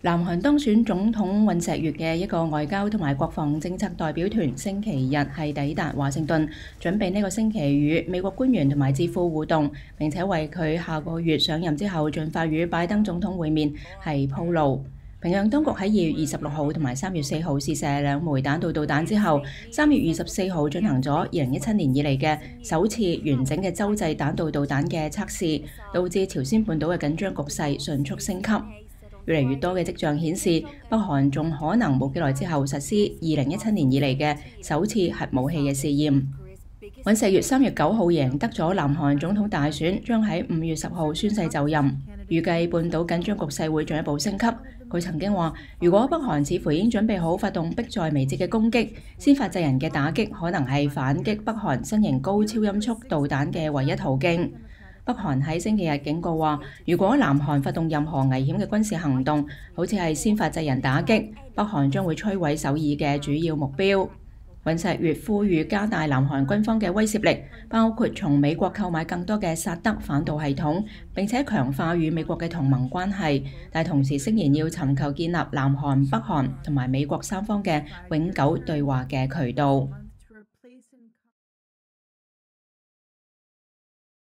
南韓當選總統尹錫悅嘅一個外交同埋國防政策代表團星期日係抵達華盛頓，準備呢個星期與美國官員同埋智庫互動，並且為佢下個月上任之後盡快與拜登總統會面係鋪路。平壤當局喺2月26號同埋3月4號試射2枚彈道導彈之後，3月24號進行咗2017年以嚟嘅首次完整嘅洲際彈道導彈嘅測試，導致朝鮮半島嘅緊張局勢迅速升級。越嚟越多嘅跡象顯示，北韓仲可能冇幾耐之後實施2017年以嚟嘅首次核武器嘅試驗。尹錫悅3月9號贏得咗南韓總統大選，將喺5月10號宣誓就任。預計半島緊張局勢會進一步升級。佢曾經話，如果北韓似乎已經準備好發動迫在眉睫嘅攻擊，先發制人嘅打擊可能係反擊北韓新型高超音速導彈嘅唯一途徑。北韓喺星期日警告話，如果南韓發動任何危險嘅軍事行動，好似係先發制人打擊，北韓將會摧毀首爾嘅主要目標。尹錫悅呼籲加大南韓軍方嘅威懾力，包括從美國購買更多嘅薩德反導系統，並且強化與美國嘅同盟關係，但同時聲言要尋求建立南韓、北韓同埋美國三方嘅永久對話嘅渠道。